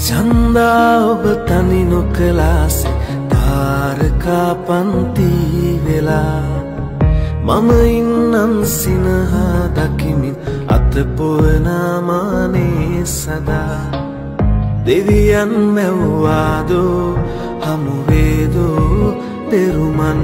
चंदा ඔබ තනි නොකලාසේ තාරකා පන්ති වෙලා මම ඉන්නම් සිනහා දකිමින් අතපොවනාමානේ සදා දෙවියන් මැව්වාදෝ හමුවේදෝ පෙරුමන්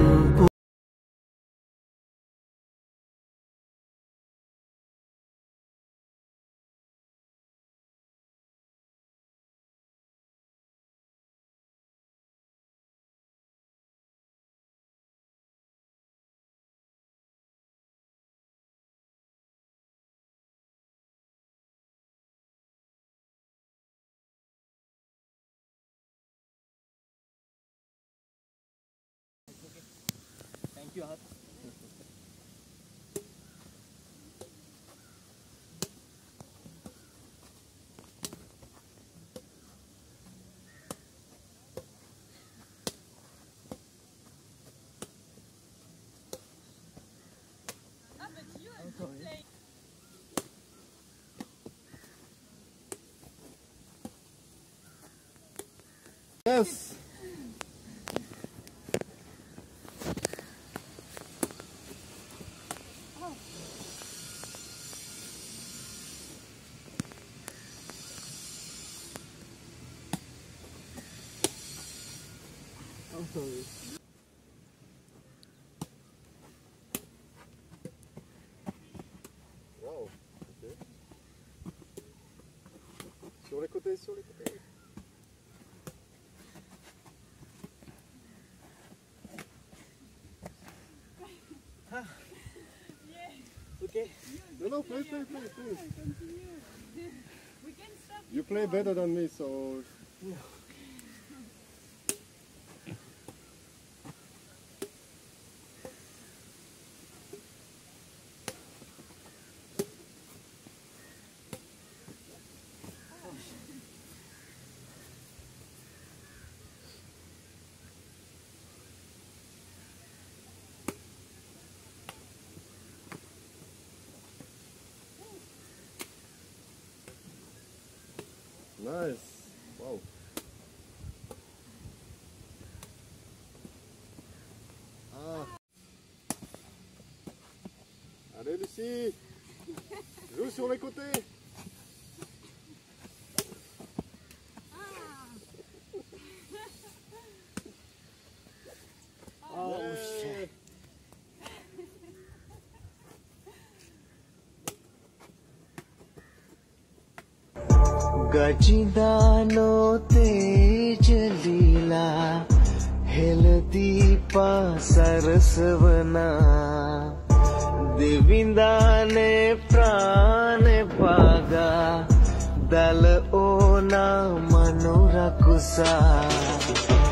Yes. I'm sorry. Wow. Okay. Sur les côtés, sur les côtés. Okay. No, play. Continue. We can stop. You play better than me, so. Nice. Wow. Ah. Allez Lucie. Joue sur les côtés. Oh, shit. गजिदानो तेज लीला हेलदीपा सरसवना दिविंदाने प्राण पागा दल ओना मनोरकुसा